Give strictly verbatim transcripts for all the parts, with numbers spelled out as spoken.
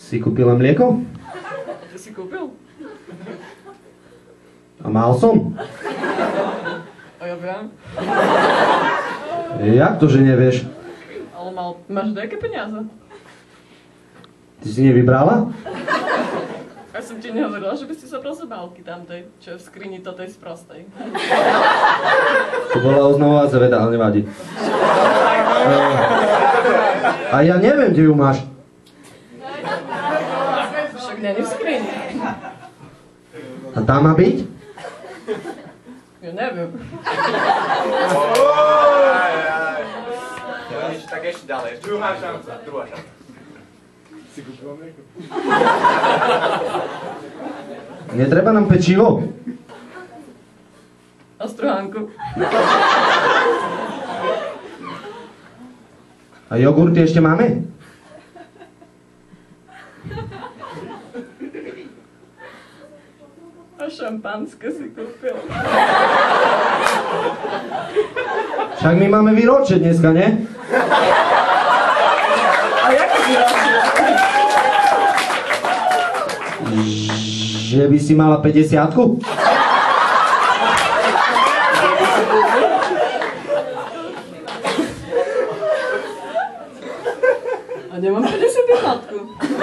Si kúpila mlieko? Ty si kúpil? A mal som. A ja viem. Jak to, že nevieš? Ale mal, máš nejaké peniaze? Ty si nevybrala? Ja som ti nehovorila, že by si zobral zabálky tamtej, čo je v skrini totej sprostej. To bola oznamová veda, ale nevadí. A ja neviem, kde ju máš. Však nie je v skrini. A tam má byť? Ja neviem. Tak ešte ďalej. Druhá šanca. Druhá šanca. Si kúpil mlieko? Netreba nám pečivo? A struhánku. A jogurty ešte máme? A šampanské si kúpil. Však my máme výročie dneska, ne? A jaké výročie? Že by si mala päťdesiatku? A nemám päťdesiatku.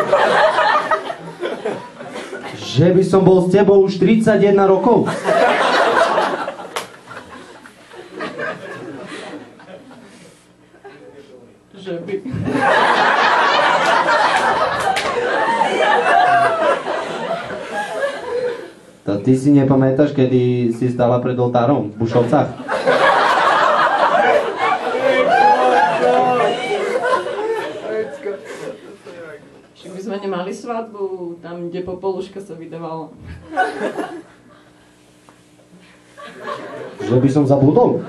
Že by som bol s tebou už tridsaťjeden rokov. Že by. To ty si nepamätáš, kedy si stala pred oltárom v Bušovcach? Však by sme nemali svadbu, tam, kde Popoluška sa vydávalo. Že by som zabudol?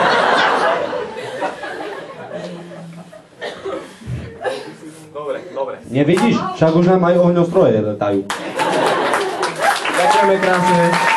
Dobre, dobre. Nevidíš? Však už nám aj ohňostroje letajú. Ďakujeme krásne.